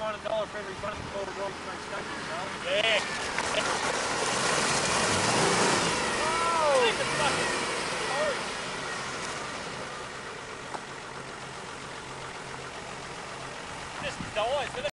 find $1 for every bunch of ball rock to make station, Yeah. Oh! Look at the fucking orange. Just dies, doesn't it?